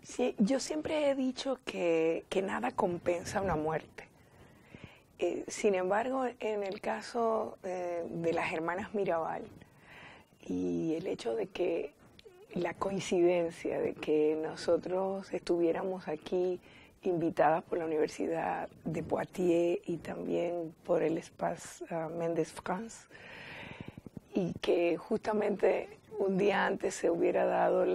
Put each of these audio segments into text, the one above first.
Sí, yo siempre he dicho que nada compensa una muerte. Sin embargo, en el caso de las hermanas Mirabal y el hecho de que la coincidencia de que nosotros estuviéramos aquí invitadas por la Universidad de Poitiers y también por el Espace Mendes France, y que justamente un día antes se hubiera dado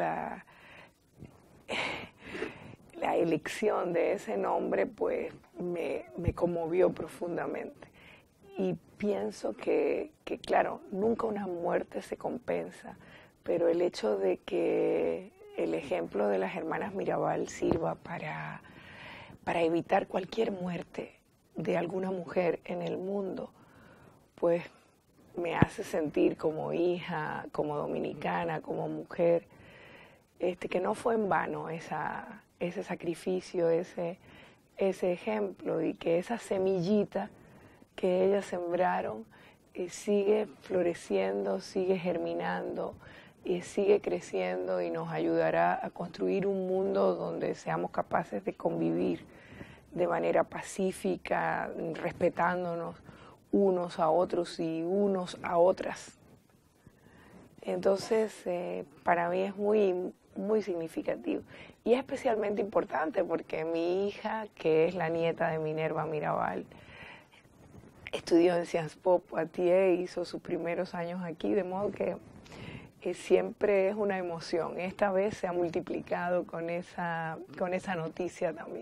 la elección de ese nombre, pues me conmovió profundamente. Y pienso que, claro, nunca una muerte se compensa, pero el hecho de que el ejemplo de las hermanas Mirabal sirva para evitar cualquier muerte de alguna mujer en el mundo, pues me hace sentir como hija, como dominicana, como mujer, que no fue en vano ese sacrificio, ese ejemplo, y que esa semillita que ellas sembraron sigue floreciendo, sigue germinando y sigue creciendo y nos ayudará a construir un mundo donde seamos capaces de convivir de manera pacífica, respetándonos unos a otros y unos a otras. Entonces, para mí es muy significativo y es especialmente importante porque mi hija, que es la nieta de Minerva Mirabal, estudió en Sciences Po Poitiers, hizo sus primeros años aquí, de modo que siempre es una emoción. Esta vez se ha multiplicado con esa noticia también.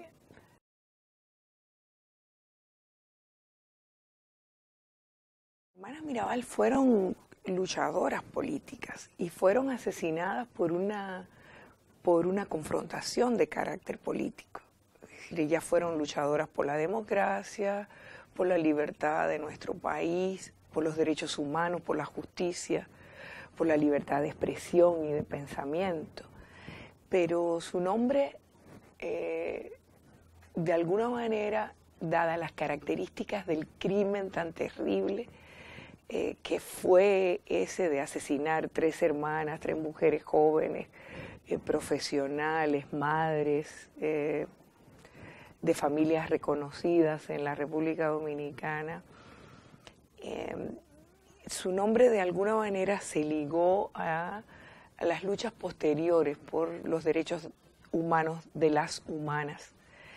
Las hermanas Mirabal fueron luchadoras políticas y fueron asesinadas por una confrontación de carácter político. Es decir, ellas fueron luchadoras por la democracia, por la libertad de nuestro país, por los derechos humanos, por la justicia, por la libertad de expresión y de pensamiento. Pero su nombre, de alguna manera, dadas las características del crimen tan terrible, que fue ese de asesinar 3 hermanas, 3 mujeres jóvenes, profesionales, madres, de familias reconocidas en la República Dominicana. Su nombre de alguna manera se ligó a las luchas posteriores por los derechos humanos de las humanas.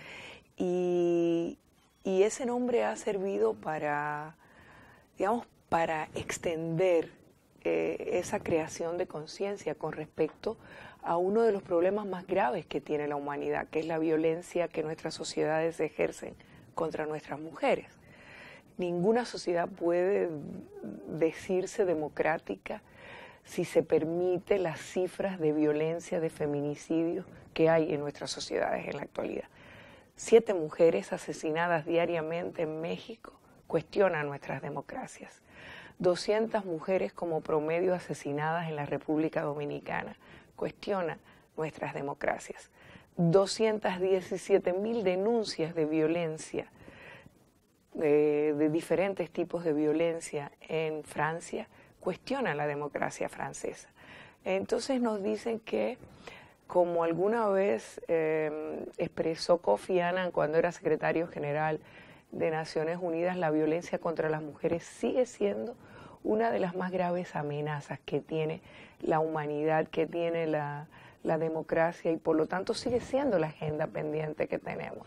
Y ese nombre ha servido para, digamos, para extender esa creación de conciencia con respecto a uno de los problemas más graves que tiene la humanidad, que es la violencia que nuestras sociedades ejercen contra nuestras mujeres. Ninguna sociedad puede decirse democrática si se permite las cifras de violencia, de feminicidios que hay en nuestras sociedades en la actualidad. 7 mujeres asesinadas diariamente en México cuestionan nuestras democracias. 200 mujeres como promedio asesinadas en la República Dominicana cuestionan nuestras democracias. 217.000 denuncias de violencia, de diferentes tipos de violencia en Francia, cuestionan la democracia francesa. Entonces nos dicen que, como alguna vez expresó Kofi Annan cuando era secretario general de Naciones Unidas, la violencia contra las mujeres sigue siendo una de las más graves amenazas que tiene la humanidad, que tiene la democracia, y por lo tanto sigue siendo la agenda pendiente que tenemos.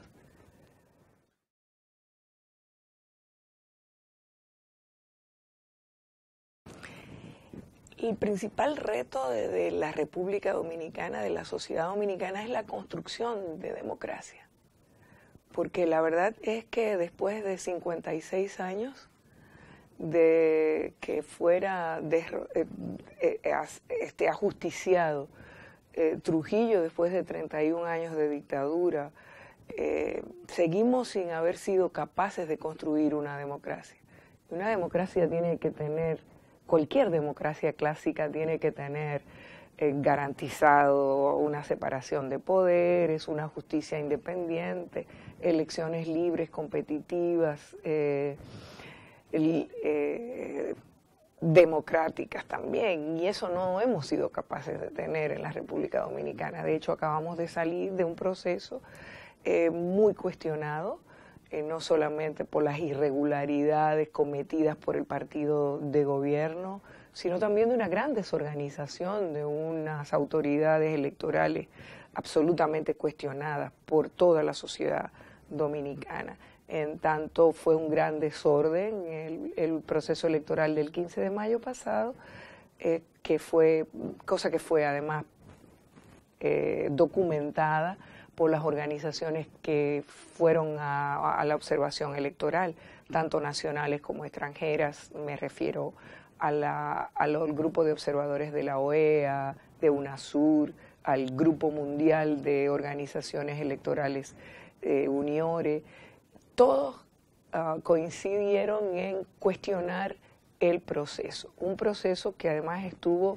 El principal reto de la República Dominicana, de la sociedad dominicana, es la construcción de democracia. Porque la verdad es que después de 56 años de que fuera ajusticiado Trujillo, después de 31 años de dictadura, seguimos sin haber sido capaces de construir una democracia. Una democracia tiene que tener, cualquier democracia clásica tiene que tener garantizado una separación de poderes, una justicia independiente, elecciones libres, competitivas, democráticas también, y eso no hemos sido capaces de tener en la República Dominicana. De hecho, acabamos de salir de un proceso muy cuestionado, no solamente por las irregularidades cometidas por el partido de gobierno, sino también de una gran desorganización de unas autoridades electorales absolutamente cuestionadas por toda la sociedad dominicana. En tanto, fue un gran desorden el proceso electoral del 15 de mayo pasado, cosa que fue además documentada por las organizaciones que fueron a la observación electoral, tanto nacionales como extranjeras. Me refiero al grupo de observadores de la OEA, de UNASUR, al Grupo Mundial de Organizaciones Electorales, UNIORE. Todos coincidieron en cuestionar el proceso, un proceso que además estuvo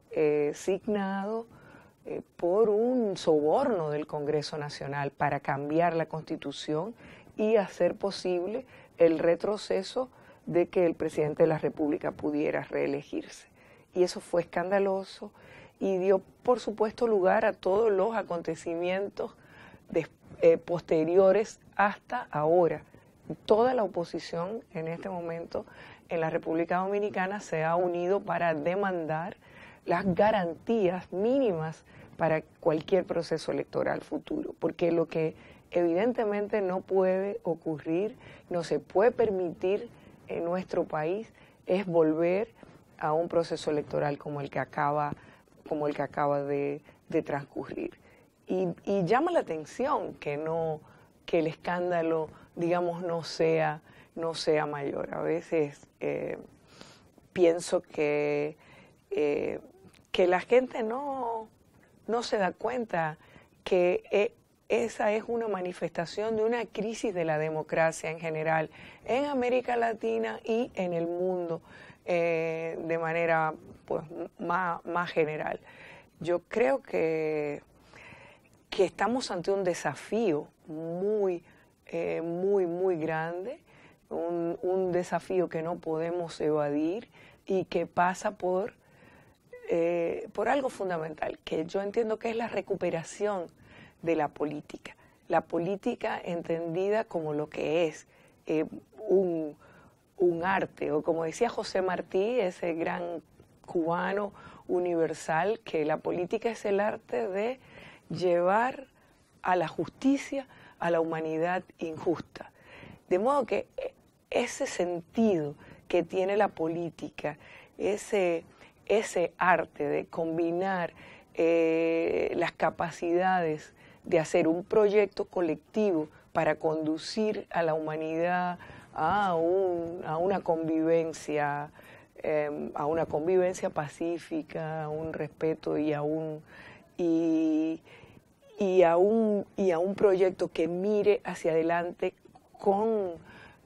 signado por un soborno del Congreso Nacional para cambiar la Constitución y hacer posible el retroceso de que el presidente de la República pudiera reelegirse. Y eso fue escandaloso y dio, por supuesto, lugar a todos los acontecimientos posteriores hasta ahora. Toda la oposición en este momento en la República Dominicana se ha unido para demandar las garantías mínimas para cualquier proceso electoral futuro, porque lo que evidentemente no puede ocurrir, no se puede permitir en nuestro país, es volver a un proceso electoral como el que acaba de transcurrir. Y llama la atención que el escándalo, digamos, no sea mayor. A veces pienso que la gente no se da cuenta que esa es una manifestación de una crisis de la democracia en general, en América Latina y en el mundo de manera pues más general. Yo creo que estamos ante un desafío muy grande, un desafío que no podemos evadir y que pasa por algo fundamental, que yo entiendo que es la recuperación de la política entendida como lo que es un arte, o como decía José Martí, ese gran cubano universal, que la política es el arte de llevar a la justicia a la humanidad injusta. De modo que ese sentido que tiene la política, ese arte de combinar las capacidades de hacer un proyecto colectivo para conducir a la humanidad a una convivencia pacífica, a un respeto y a un proyecto que mire hacia adelante con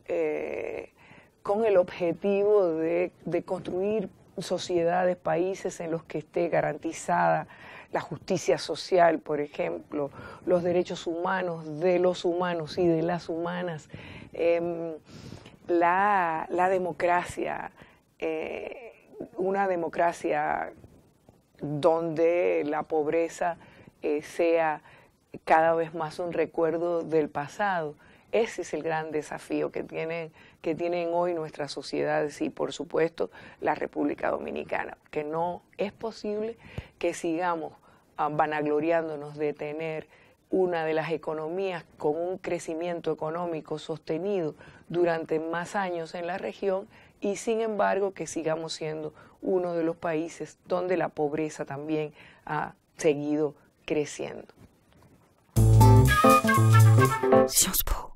el objetivo de construir sociedades, países en los que esté garantizada la justicia social, por ejemplo, los derechos humanos de los humanos y de las humanas, la democracia, una democracia donde la pobreza sea cada vez más un recuerdo del pasado. Ese es el gran desafío que tienen hoy nuestras sociedades y, por supuesto, la República Dominicana, que no es posible que sigamos vanagloriándonos de tener una de las economías con un crecimiento económico sostenido durante más años en la región y, sin embargo, que sigamos siendo uno de los países donde la pobreza también ha seguido creciendo. Sciences Po.